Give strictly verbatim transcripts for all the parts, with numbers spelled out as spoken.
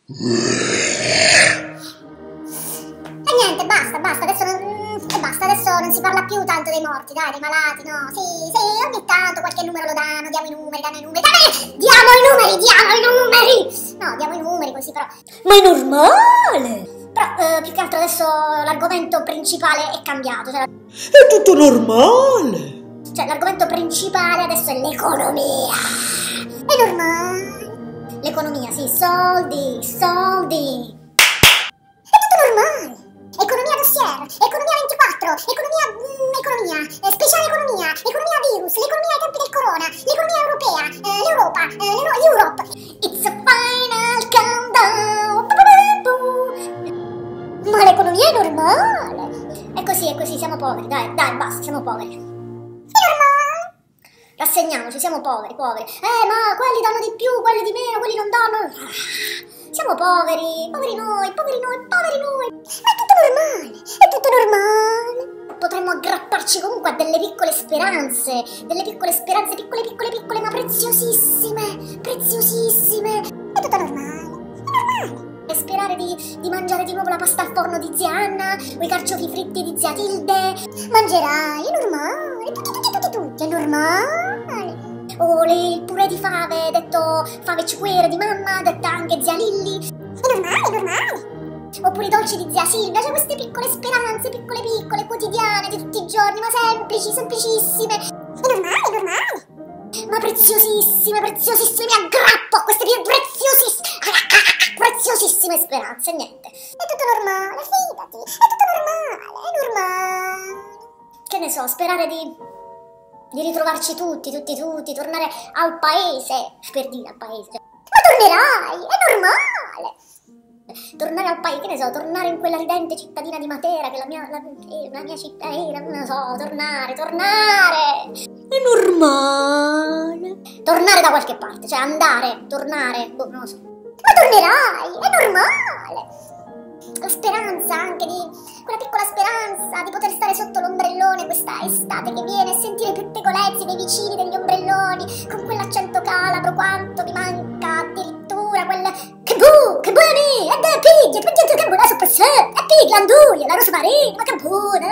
E niente, basta, basta, adesso non... E basta, adesso non si parla più tanto dei morti, dai, dei malati, no? Sì, sì, ogni tanto qualche numero lo danno, diamo i numeri, danno i numeri, danno... diamo i numeri, diamo i numeri! No, diamo i numeri così però... Ma è normale! Però, eh, più che altro adesso l'argomento principale è cambiato, cioè... È tutto normale! Cioè, l'argomento principale adesso è l'economia! È normale! L'economia, sì, soldi, soldi! È tutto normale! Economia dossier, economia ventiquattro, economia, mm, economia, eh, speciale economia, economia virus, l'economia ai tempi del corona, l'economia europea, eh, l'Europa, eh, l'Euro- l'Europe. It's a final countdown. Ma l'economia è normale. È così, è così, siamo poveri, dai, dai, basta, siamo poveri. È normale. Rassegniamoci, siamo poveri, poveri. Eh, ma quelli danno di più, quelli di meno, quelli non danno... Siamo poveri, poveri noi, poveri noi, poveri noi. Ma è tutto normale, è tutto normale. Potremmo aggrapparci comunque a delle piccole speranze, delle piccole speranze, piccole, piccole, piccole, ma preziosissime, preziosissime. È tutto normale, è normale. E sperare di, di mangiare di nuovo la pasta al forno di zia Anna, o i carciofi fritti di zia Tilde. Mangerai, è normale, tutti, tutti, tutti, tutti, è normale. O le, il purè di fave, detto fave ciuere di mamma, detta anche zia Lilli. È normale, è normale. Oppure i dolci di zia Silvia, cioè queste piccole speranze, piccole piccole, quotidiane, di tutti i giorni, ma semplici, semplicissime. È normale, è normale. Ma preziosissime, preziosissime, mi aggrappo a queste mie preziosissime, preziosissime speranze, niente. È tutto normale, fidati, è tutto normale, è normale. Che ne so, sperare di... di ritrovarci tutti, tutti, tutti, tornare al paese, per dire al paese. Ma tornerai, è normale! Tornare al paese, che ne so, tornare in quella ridente cittadina di Matera, che la mia, la, eh, la mia città era, non lo so, tornare, tornare! È normale! Tornare da qualche parte, cioè andare, tornare, boh, non lo so. Ma tornerai, è normale! La speranza anche di... quella piccola speranza di poter stare sotto l'ombrellone questa estate che viene e sentire i pettegolezzi dei vicini degli ombrelloni con quell'accento calabro, quanto mi manca addirittura quel... Che bu, che buoni, ed è piglia, che buona soppressione, è piglia, l'anduia, la rosa marina, ma che buona!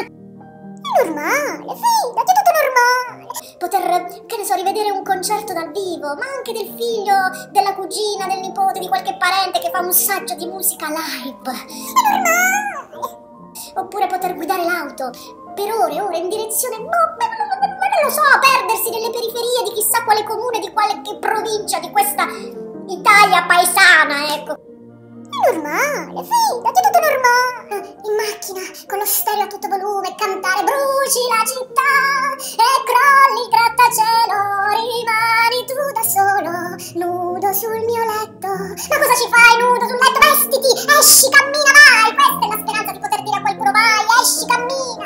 È normale, fidati, è tutto normale! Poter, che ne so, rivedere un concerto dal vivo, ma anche del figlio, della cugina, del nipote, di qualche parente che fa un saggio di musica live. È normale! Oppure poter guidare l'auto per ore e ore in direzione, no, ma, ma, ma, ma non lo so, perdersi nelle periferie di chissà quale comune, di qualche provincia di questa Italia paesana, ecco. È normale, fidati, è tutto normale. In macchina, con lo stereo a tutto volume, cantare bruci la città e crolli il grattacielo, rimani tu da solo, nudo sul mio letto. Ma cosa ci fai nudo sul letto? Vestiti, esci, cammina, vai. Questa è la speranza di poter dire a qualcuno, vai, esci, cammina.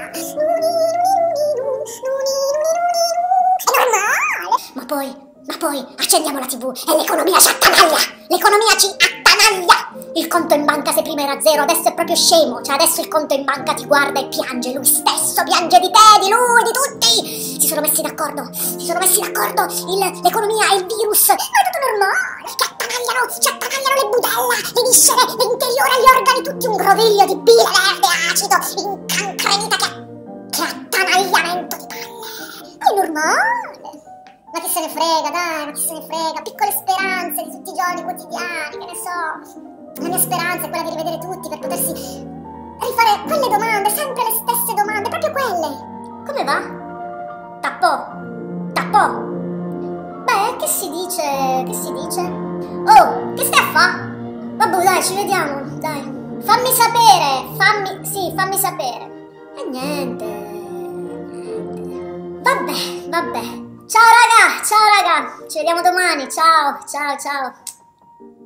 È normale. Ma poi, ma poi, accendiamo la tivù e l'economia ci attanaglia. L'economia ci attanaglia. Il conto in banca se prima era zero, adesso è proprio scemo. Cioè adesso il conto in banca ti guarda e piange, lui stesso piange di te, di lui, di tutti. Si sono messi d'accordo, si sono messi d'accordo l'economia e il virus. Ma è tutto normale, ci attanagliano, ci attanagliano le budella, le viscere, l'interiore, gli organi, tutti un groviglio di bile verde acido, incancrenita che, che attanagliamento di palle. È normale. Ma chi se ne frega, dai, ma chi se ne frega. Piccole speranze di tutti i giorni quotidiani, che ne so. La mia speranza è quella di rivedere tutti per potersi rifare quelle domande, sempre le stesse domande, proprio quelle. Come va? Tappò, tappò. Beh, che si dice, che si dice? Oh, che stai a fa? Vabbè, dai, ci vediamo, dai. Fammi sapere, fammi, sì, fammi sapere. E niente, niente. Vabbè, vabbè. Ciao raga, ciao raga, ci vediamo domani, ciao, ciao, ciao.